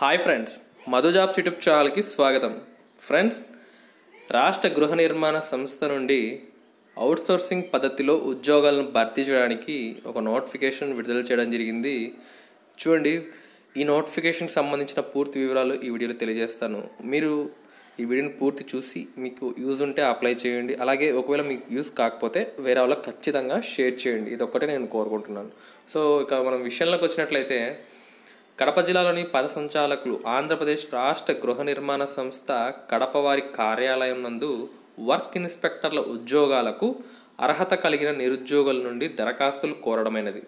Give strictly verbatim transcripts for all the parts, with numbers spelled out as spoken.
Hi friends, Madhu jobs YouTube ఛానల్కి స్వాగతం. Friends, రాష్ట్ర గృహ నిర్మాణ సంస్థ నుండి అవుట్సోర్సింగ్ పద్ధతిలో ఉద్యోగాలను భర్తీ చేయడానికి ఒక నోటిఫికేషన్ విడుదల చేయడం జరిగింది. చూడండి, ఈ నోటిఫికేషన్కి సంబంధించిన పూర్తి వివరాలు ఈ వీడియోలో తెలియజేస్తాను. మీరు ఈ వీడియోని పూర్తి చూసి మీకు యూజ్ ఉంటే అప్లై చేయండి. అలాగే ఒకవేళ మీకు యూజ్ కాకపోతే వేరే వాళ్ళకి ఖచ్చితంగా షేర్ చేయండి. ఇది ఒక్కటే నేను కోరుకుంటున్నాను. సో ఇక మనం విషయంలోకి వచ్చినట్లయితే, కడప జిల్లాలోని పద సంచాలకులు ఆంధ్రప్రదేశ్ రాష్ట్ర గృహ నిర్మాణ సంస్థ కడప వారి కార్యాలయం నందు వర్క్ ఇన్స్పెక్టర్ల ఉద్యోగాలకు అర్హత కలిగిన నిరుద్యోగుల నుండి దరఖాస్తులు కోరడమైనది.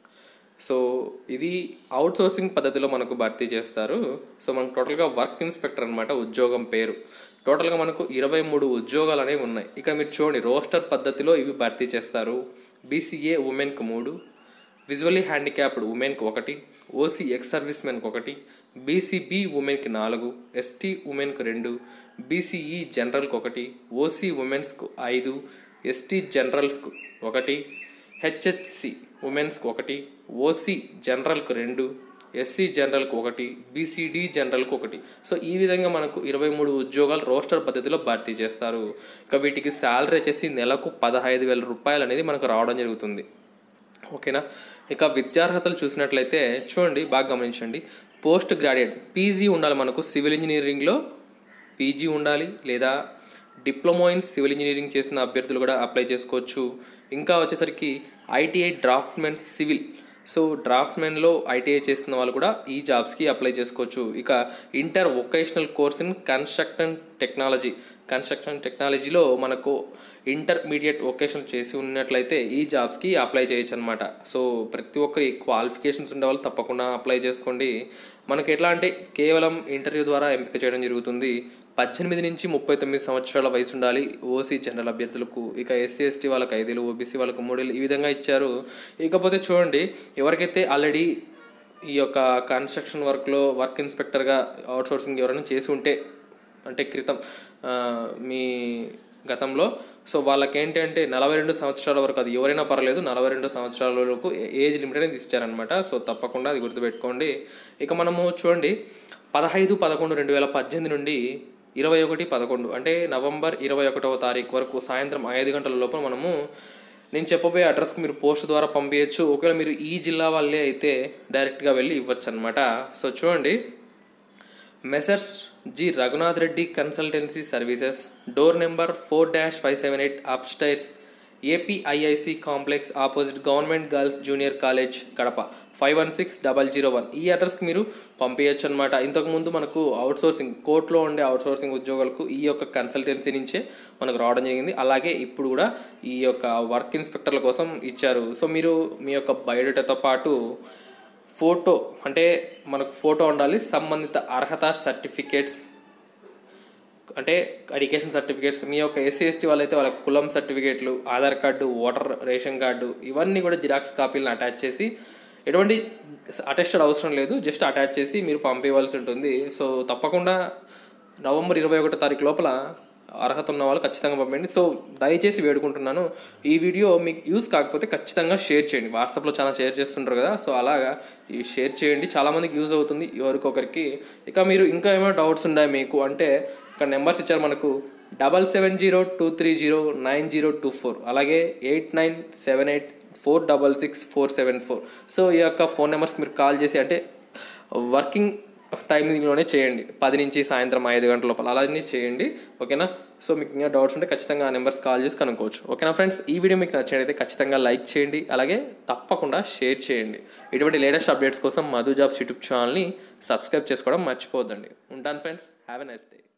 సో ఇది అవుట్సోర్సింగ్ పద్ధతిలో మనకు భర్తీ చేస్తారు. సో మనకు టోటల్గా వర్క్ ఇన్స్పెక్టర్ అనమాట ఉద్యోగం పేరు. టోటల్గా మనకు ఇరవై మూడు ఉద్యోగాలు అనేవి ఉన్నాయి. ఇక్కడ మీరు చూడండి, రోస్టర్ పద్ధతిలో ఇవి భర్తీ చేస్తారు. బీసీఏ ఉమెన్కి మూడు, విజువల్లీ హ్యాండిక్యాప్డ్ ఉమెన్కి ఒకటి, ఓసీ ఎక్స్ సర్వీస్ మెన్కి ఒకటి, బీసీబీ ఉమెన్కి నాలుగు, ఎస్టీ ఉమెన్కి రెండు, బీసీఈ జనరల్కి ఒకటి, ఓసీ ఉమెన్స్కు ఐదు, ఎస్టీ జనరల్స్కు ఒకటి, హెచ్హెచ్సి ఉమెన్స్కి ఒకటి, ఓసీ జనరల్కు రెండు, ఎస్సీ జనరల్కు ఒకటి, బీసీడీ జనరల్కు ఒకటి. సో ఈ విధంగా మనకు ఇరవై మూడు ఉద్యోగాలు రోస్టర్ పద్ధతిలో భర్తీ చేస్తారు. ఇక వీటికి శాలరీ వచ్చేసి నెలకు పదహైదు వేల రూపాయలు అనేది మనకు రావడం జరుగుతుంది. ఓకేనా. ఇక విద్యార్హతలు చూసినట్లయితే చూడండి, బాగా గమనించండి. పోస్ట్ గ్రాడ్యుయేట్ పీజీ ఉండాలి. మనకు సివిల్ ఇంజనీరింగ్లో పీజీ ఉండాలి, లేదా డిప్లొమా ఇన్ సివిల్ ఇంజనీరింగ్ చేసిన అభ్యర్థులు కూడా అప్లై చేసుకోవచ్చు. ఇంకా వచ్చేసరికి ఐటీఐ డ్రాఫ్ట్మెన్ సివిల్, సో డ్రాఫ్ట్మెన్లో ఐటీఐ చేస్తున్న వాళ్ళు కూడా ఈ జాబ్స్కి అప్లై చేసుకోవచ్చు. ఇక inter vocational course in construction technology, construction టెక్నాలజీలో మనకు ఇంటర్మీడియట్ వొకేషనల్ చేసి ఉన్నట్లయితే ఈ జాబ్స్కి అప్లై చేయొచ్చు అనమాట. సో ప్రతి ఒక్కరి క్వాలిఫికేషన్స్ ఉండే వాళ్ళు తప్పకుండా అప్లై చేసుకోండి. మనకు ఎట్లా అంటే కేవలం ఇంటర్వ్యూ ద్వారా ఎంపిక చేయడం జరుగుతుంది. పద్దెనిమిది నుంచి ముప్పై తొమ్మిది సంవత్సరాల వయసు ఉండాలి ఓసీ జనరల్ అభ్యర్థులకు. ఇక ఎస్సీ ఎస్టీ వాళ్ళకి ఐదేళ్ళు, ఓబీసీ వాళ్ళకు మూడేళ్ళు, ఈ విధంగా ఇచ్చారు. ఇకపోతే చూడండి, ఎవరికైతే ఆల్రెడీ ఈ యొక్క కన్స్ట్రక్షన్ వర్క్లో వర్క్ ఇన్స్పెక్టర్గా అవుట్సోర్సింగ్ ఎవరైనా చేసి ఉంటే, అంటే క్రితం మీ గతంలో, సో వాళ్ళకి ఏంటంటే నలభై రెండు సంవత్సరాల వరకు, అది ఎవరైనా పర్లేదు, నలభై రెండు సంవత్సరాల వరకు ఏజ్ లిమిట్ అనేది ఇచ్చారనమాట. సో తప్పకుండా అది గుర్తుపెట్టుకోండి. ఇక మనము చూడండి, పదహైదు పదకొండు రెండు వేల పద్దెనిమిది నుండి ఇరవై ఒకటి పదకొండు అంటే నవంబర్ ఇరవై ఒకటవ తారీఖు వరకు సాయంత్రం ఐదు గంటల లోపల మనము నేను చెప్పబోయే అడ్రస్కి మీరు పోస్ట్ ద్వారా పంపించచ్చు. ఒకవేళ మీరు ఈ జిల్లా వాళ్ళే అయితే డైరెక్ట్గా వెళ్ళి ఇవ్వచ్చు అనమాట. సో చూడండి, messrs G Raghunath Reddy consultancy services, door number four dash five seven eight upstairs, APIIC complex opposite government girls junior college Kadapa, five one six double zero one ఈ అడ్రస్కి మీరు పంపించచ్చు అనమాట. ఇంతకుముందు మనకు అవుట్సోర్సింగ్ కోర్టులో ఉండే అవుట్సోర్సింగ్ ఉద్యోగాలకు ఈ యొక్క కన్సల్టెన్సీ నుంచే మనకు రావడం జరిగింది. అలాగే ఇప్పుడు కూడా ఈ యొక్క వర్క్ ఇన్స్పెక్టర్ల కోసం ఇచ్చారు. సో మీరు మీ యొక్క బయోడేటాతో పాటు ఫోటో, అంటే మనకు ఫోటో ఉండాలి, సంబంధిత అర్హత సర్టిఫికేట్స్, అంటే ఎడ్యుకేషన్ సర్టిఫికేట్స్, మీ యొక్క ఎస్సీ ఎస్టీ వాళ్ళైతే వాళ్ళ కులం సర్టిఫికేట్లు, Aadhaar card, voter ration card, ఇవన్నీ కూడా జిరాక్స్ కాపీలను అటాచ్ చేసి, ఎటువంటి అటెస్టెడ్ అవసరం లేదు, జస్ట్ అటాచ్ చేసి మీరు పంపించవలసి ఉంటుంది. సో తప్పకుండా నవంబర్ ఇరవై ఒకటో తారీఖు లోపల అర్హత ఉన్న వాళ్ళు ఖచ్చితంగా పంపండి. సో దయచేసి వేడుకుంటున్నాను, ఈ వీడియో మీకు యూజ్ కాకపోతే ఖచ్చితంగా షేర్ చేయండి. వాట్సాప్లో చాలా షేర్ చేస్తుంటారు కదా, సో అలాగా ఈ షేర్ చేయండి, చాలామందికి యూజ్ అవుతుంది ఎవరికొకరికి. ఇక మీరు ఇంకా ఏమైనా డౌట్స్ ఉన్నాయి మీకు అంటే, ఇక్కడ నెంబర్స్ ఇచ్చారు మనకు, double seven zero two three zero nine zero two four అలాగే eight nine seven eight four double six four seven four so ఈ యొక్క ఫోన్ నెంబర్స్ మీరు కాల్ చేసి, అంటే వర్కింగ్ టైమింగ్లోనే చేయండి, పది నుంచి సాయంత్రం ఐదు గంటల లోపల అలానే చేయండి. ఓకేనా. సో మీకు ఇంకా డౌట్స్ ఉంటే ఖచ్చితంగా ఆ నెంబర్స్ కాల్ చేసి కనుక్కోవచ్చు. ఓకేనా ఫ్రెండ్స్, ఈ వీడియో మీకు నచ్చినట్లయితే ఖచ్చితంగా లైక్ చేయండి, అలాగే తప్పకుండా షేర్ చేయండి. ఇటువంటి లేటెస్ట్ అప్డేట్స్ కోసం మధు జాబ్స్ యూట్యూబ్ ఛానల్ని సబ్స్క్రైబ్ చేసుకోవడం మర్చిపోవద్దండి. ఉంటాను friends, have a nice day.